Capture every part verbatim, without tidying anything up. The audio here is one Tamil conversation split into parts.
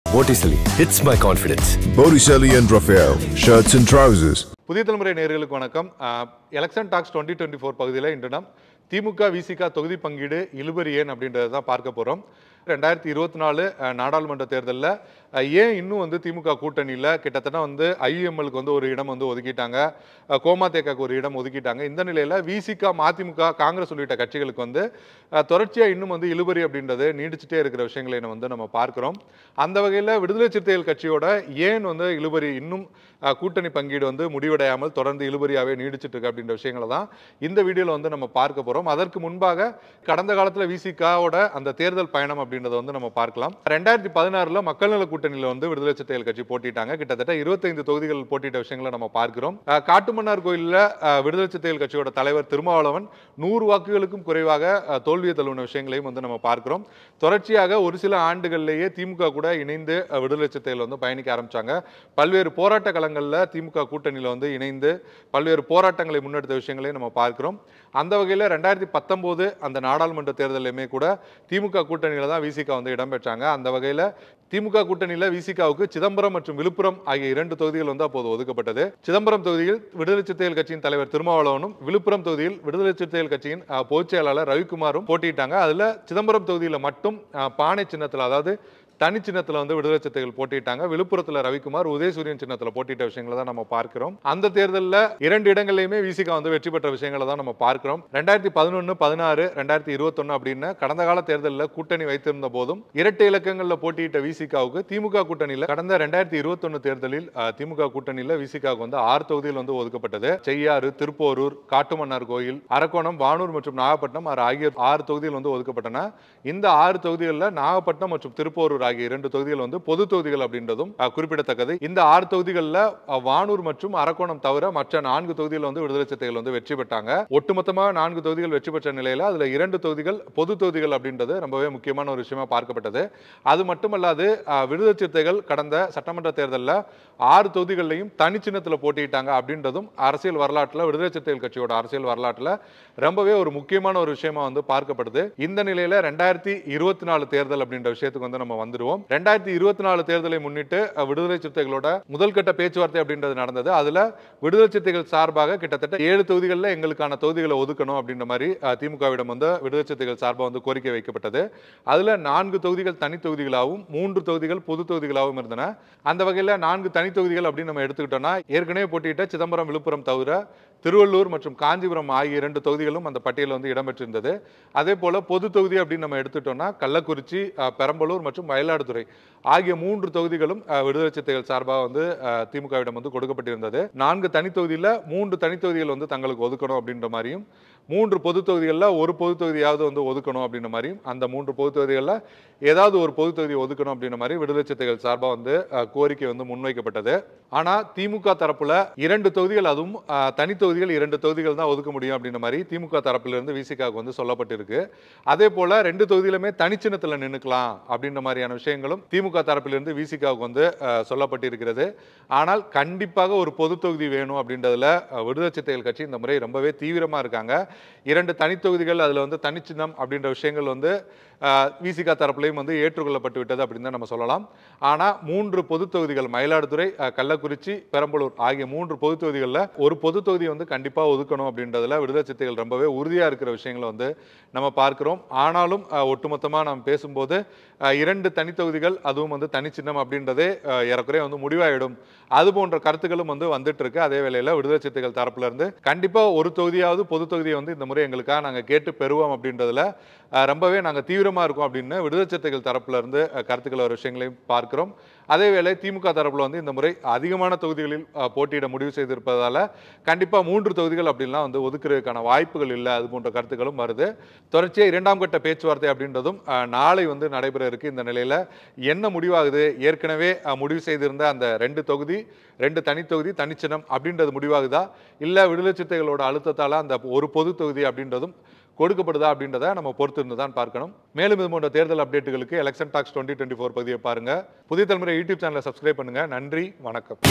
Botticelli hits my confidence. Botticelli and Raphael, shirts and trousers. புதிய தலைமுறை நேயர்களுக்கு வணக்கம். Election talks twenty twenty four பகுதியில் இன்று நாம் திமுக விசிக தொகுதி பங்கீடு இழுபறி ஏன் அப்படின்றத தான் பார்க்க போகிறோம். ரெண்டாயிரத்தி இருபத்தி நாலு நாடாளுமன்ற தேர்தலில் ஏன் இன்னும் வந்து திமுக கூட்டணியில் கிட்டத்தட்ட வந்து ஐயுஎம்எலுக்கு வந்து ஒரு இடம் வந்து ஒதுக்கிட்டாங்க, கோமாதேகாக்கு ஒரு இடம் ஒதுக்கிட்டாங்க. இந்த நிலையில் விசிக, மதிமுக, காங்கிரஸ் உள்ளிட்ட கட்சிகளுக்கு வந்து தொடர்ச்சியாக இன்னும் வந்து இழுபறி அப்படின்றது நீடிச்சுட்டே இருக்கிற விஷயங்களை வந்து நம்ம பார்க்குறோம். அந்த வகையில் விடுதலை சிறுத்தைகள் கட்சியோட ஏன் வந்து இழுபறி இன்னும் கூட்டணி பங்கீடு வந்து முடிவடையாமல் தொடர்ந்து இழுபறியாகவே நீடிச்சிட்டு இருக்கு அப்படின்ற விஷயங்களை தான் இந்த வீடியோவில் வந்து நம்ம பார்க்க போகிறோம். அதற்கு முன்பாக கடந்த காலத்தில் விசிகாவோட அந்த தேர்தல் பயணம் அப்படின்றத வந்து நம்ம பார்க்கலாம். ரெண்டாயிரத்தி பதினாறுல மக்கள் நல கூட்டணியில் வந்து விடுதலை சிறுத்தைகள் கட்சி போட்டிட்டாங்க. கிட்டத்தட்ட இருபத்தைந்து தொகுதிகள் போட்டிட்ட விஷயங்களை நம்ம பார்க்கிறோம். காட்டுமன்னார் கோயிலில் விடுதலை சிறுத்தைகள் கட்சியோட தலைவர் திருமாவளவன் நூறு வாக்குகளுக்கும் குறைவாக தோல்வியை தழுவின விஷயங்களையும் வந்து நம்ம பார்க்கிறோம். தொடர்ச்சியாக ஒரு சில ஆண்டுகளிலேயே திமுக கூட இணைந்து விடுதலை சிறுத்தைகள் வந்து பயணிக்க ஆரம்பிச்சாங்க. பல்வேறு போராட்ட களங்களில் திமுக கூட்டணியில் வந்து இணைந்து பல்வேறு போராட்டங்களை முன்னெடுத்த விஷயங்களையும் நம்ம பார்க்கிறோம். அந்த வகையில் ரெண்டாயிரத்தி பத்தொன்பது அந்த நாடாளுமன்ற தேர்தலுமே கூட திமுக கூட்டணியில் தான் விசிக வந்து இடம்பெற்றாங்க. அந்த வகையில் திமுக கூட்டணியில் விசிகாவுக்கு சிதம்பரம் மற்றும் விழுப்புரம் ஆகிய இரண்டு தொகுதிகள் வந்து அப்போது ஒதுக்கப்பட்டது. சிதம்பரம் தொகுதியில் விடுதலை சிறுத்தைகள் கட்சியின் தலைவர் திருமாவளவனும், விழுப்புரம் தொகுதியில் விடுதலை சிறுத்தைகள் கட்சியின் பொதுச் செயலாளர் ரவிக்குமாரும் போட்டிட்டாங்க. அதுல சிதம்பரம் தொகுதியில் மட்டும் பானை சின்னத்தில், அதாவது தனி சின்னத்தில் வந்து விடுதலை சிறுத்தைகள் போட்டிட்டாங்க. விழுப்புரத்தில் ரவிக்குமார், உதயசூரியன் சின்னத்தில் போட்டிட்ட விஷயங்களை தான் நம்ம பார்க்கிறோம். அந்த தேர்தலில் இரண்டு இடங்கள்லையுமே விசிக வந்து வெற்றி பெற்ற விஷயங்களை தான் நம்ம பார்க்கிறோம். ரெண்டாயிரத்தி பதினொன்னு பதினாறு ரெண்டாயிரத்தி இருபத்தி ஒன்னு அப்படின்னு கடந்த கால தேர்தலில் கூட்டணி வைத்திருந்த போதும் இரட்டை இலக்கங்களில் போட்டியிட்ட விசிகாவுக்கு திமுக கூட்டணியில் கடந்த ரெண்டாயிரத்தி இருபத்தி ஒன்னு தேர்தலில் திமுக கூட்டணியில் விசிகாவுக்கு வந்து ஆறு தொகுதிகள் வந்து ஒதுக்கப்பட்டது. செய்யாறு, திருப்போரூர், காட்டுமன்னார் கோயில், அரக்கோணம், வானூர் மற்றும் நாகப்பட்டினம் ஆகிய ஆறு தொகுதிகள் வந்து ஒதுக்கப்பட்டன. இந்த ஆறு தொகுதிகளில் நாகப்பட்டினம் மற்றும் திருப்போரூர் ஆகிய இரண்டு தொகுதிகள் வந்து பொது தொகுதிகள் அப்படின்றதும் குறிப்பிடத்தக்கது. இந்த ஆறு தொகுதிகளில் வானூர் மற்றும் அரக்கோணம் தவிர மற்ற நான்கு தொகுதிகள் வந்து விடுதலை சிறுத்தைகள் வந்து வெற்றி பெற்றாங்க. ஒட்டுமொத்தமாக நான்கு தொகுதிகள் வெற்றி பெற்ற நிலையில் அதுல இரண்டு தொகுதிகள் பொது தொகுதிகள் அப்படின்றது ரொம்பவே முக்கியமான ஒரு விஷயமா பார்க்கப்பட்டது. அது மட்டுமல்லாது விடுதலை சிறுத்தைகள் கடந்த சட்டமன்ற தேர்தலில் ஆறு தொகுதிகளையும் தனி சின்னத்தில் போட்டிட்டாங்க அப்படின்றதும் அரசியல் வரலாற்றில், விடுதலை சிறுத்தைகள் கட்சியோட அரசியல் வரலாற்றில் ரொம்பவே ஒரு முக்கியமான ஒரு விஷயமா வந்து பார்க்கப்படுது. இந்த நிலையில ரெண்டாயிரத்தி இருபத்தி நாலு தேர்தல் அப்படின்ற விஷயத்துக்கு வந்து நம்ம வந்துருவோம். ரெண்டாயிரத்தி இருபத்தி நாலு தேர்தலை முன்னிட்டு விடுதலை சிறுத்தைகளோட முதல் கட்ட பேச்சுவார்த்தை அப்படின்றது நடந்தது. அதுல விடுதலை சிறுத்தைகள் சார்பாக கிட்டத்தட்ட ஏழு தொகுதிகளில் எங்களுக்கான தொகுதிகளை ஒதுக்கணும் அப்படின்ற மாதிரி திமுகவிடம் வந்து விடுதலை சிறுத்தைகள் சார்பாக வந்து கோரிக்கை வைக்கப்பட்டது. அதுல நான்கு தொகுதிகள் தனி தொகுதிகளாகவும் மூன்று தொகுதிகள் பொது தொகுதிகளாகவும் இருந்தன. அந்த வகையில் நான்கு தனி தொகுதிகள் அப்படின்னு நம்ம எடுத்துக்கிட்டோம்னா ஏற்கனவே போட்டியிட்ட சிதம்பரம், விழுப்புரம் தவிர திருவள்ளூர் மற்றும் காஞ்சிபுரம் ஆகிய இரண்டு தொகுதிகளும் அந்த பட்டியலில் வந்து இடம்பெற்றிருந்தது. அதே போல பொது தொகுதி அப்படின்னு நம்ம எடுத்துட்டோம்னா கள்ளக்குறிச்சி, பெரம்பலூர் மற்றும் மயிலாடுதுறை ஆகிய மூன்று தொகுதிகளும் விடுதலை சிறுத்தைகள் சார்பாக வந்து திமுகவிடம் வந்து கொடுக்கப்பட்டிருந்தது. நான்கு தனி தொகுதியில் மூன்று தனி தொகுதிகள் வந்து தங்களுக்கு ஒதுக்கணும் அப்படின்ற மாதிரியும், மூன்று பொது தொகுதிகளில் ஒரு பொது தொகுதியாவது வந்து ஒதுக்கணும் அப்படின்ற மாதிரியும், அந்த மூன்று பொது தொகுதிகளில் ஏதாவது ஒரு பொது தொகுதி ஒதுக்கணும் அப்படின்ற மாதிரி விடுதலை சிறுத்தைகள் சார்பாக வந்து கோரிக்கை வந்து முன்வைக்கப்பட்டது. ஆனா திமுக தரப்புல இரண்டு தொகுதிகள், அதுவும் தனி தொகுதிகள் இரண்டு தொகுதிகள் தான் ஒதுக்க முடியும் அப்படின்ற மாதிரி திமுக தரப்பிலிருந்து விசிகாவுக்கு வந்து சொல்லப்பட்டிருக்கு. அதே போல ரெண்டு தொகுதியிலுமே தனிச்சின்னத்தில் நின்னுக்கலாம் அப்படின்ற மாதிரியான விஷயங்களும் திமுக தரப்பிலிருந்து விசிகாவுக்கு வந்து சொல்லப்பட்டிருக்கிறது. ஆனால் கண்டிப்பாக ஒரு பொது தொகுதி வேணும் அப்படின்றதுல விடுதலை சிறுத்தைகள் கட்சி இந்த முறை ரொம்பவே தீவிரமா இருக்காங்க. இரண்டு தனி தொகுதிகள், அதுல வந்து தனிச்சின்னம் அப்படின்ற விஷயங்கள் வந்து விசிக தரப்புலையும் வந்து ஏற்றுக்கொள்ளப்பட்டு விட்டது அப்படின்னு தான் நம்ம சொல்லலாம். ஆனா மூன்று பொது தொகுதிகள், மயிலாடுதுறை, கள்ளக்குறிச்சி, பெரம்பலூர் ஆகிய மூன்று பொது தொகுதிகளில் ஒரு பொது தொகுதி வந்து கண்டிப்பா ஒதுக்கணும் அப்படின்றதுல விடுதலை சிறுத்தைகள் ரொம்பவே உறுதியா இருக்கிற விஷயங்களை வந்து நம்ம பார்க்கிறோம். ஆனாலும் ஒட்டுமொத்தமா நம்ம பேசும்போது இரண்டு தனி தொகுதிகள், அதுவும் வந்து தனி சின்னம் அப்படின்றதே ஏறக்குறைய வந்து முடிவாயிடும், அது போன்ற கருத்துக்களும் வந்து வந்துட்டு இருக்கு. அதே வேளையில விடுதலை சிறுத்தைகள் தரப்புல இருந்து கண்டிப்பா ஒரு தொகுதியாவது பொது தொகுதியை வந்து இந்த முறை எங்களுக்காக நாங்க கேட்டு பெறுவோம் அப்படின்றதுல ரொம்பவே நாங்க தீவிரமா இருக்கோம் அப்படின்னு விடுதலை சிறுத்தைகள் தரப்புல இருந்து கருத்துக்கள் ஒரு விஷயங்களையும் பார்க்கிறோம். அதே வேளை திமுக தரப்புல வந்து இந்த முறை அதிகமான தொகுதிகளில் போட்டியிட முடிவு செய்திருப்பதால கண்டிப்பா மூன்று தொகுதிகள் அப்படின்லாம் வந்து ஒதுக்குறதுக்கான வாய்ப்புகள் இல்லை, அது போன்ற கருத்துக்களும் வருது. தொடர்ச்சியா இரண்டாம் கட்ட பேச்சுவார்த்தை அப்படின்றதும் நாளை வந்து நடைபெற இருக்கு. இந்த நிலையில என்ன முடிவாகுது, ஏற்கனவே முடிவு செய்திருந்த அந்த ரெண்டு தொகுதி, ரெண்டு தனி தொகுதி, தனிச்சின்னம் அப்படின்றது முடிவாகுதா, இல்ல விடுதலை சிறுத்தைகளோட அழுத்தத்தால அந்த ஒரு பொது தொகுதி அப்படின்றதும் கொடுக்கப்படுதா அப்படின்றத நம்ம பொறுத்து இருந்து தான் பார்க்கணும். மேலும் இது போன்ற தேர்தல் அப்டேட்டுகளுக்கு election talks twenty twenty four பகுதியை பாருங்க. புதிய தலைமுறை யூடியூப் சேனலை சப்ஸ்கிரைப் பண்ணுங்க. நன்றி, வணக்கம்.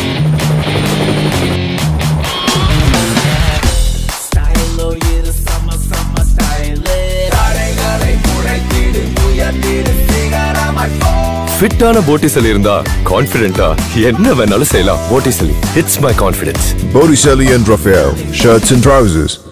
Style, oh, yeah, the summer, summer style. ஃபிட்டான போட்டிசலி இருந்தா கான்ஃபிடென்ட்டா என்ன வேணாலும் செய்யலாம். போட்டிசலி, it's my confidence. Botticelli and Raphael, shirts and trousers.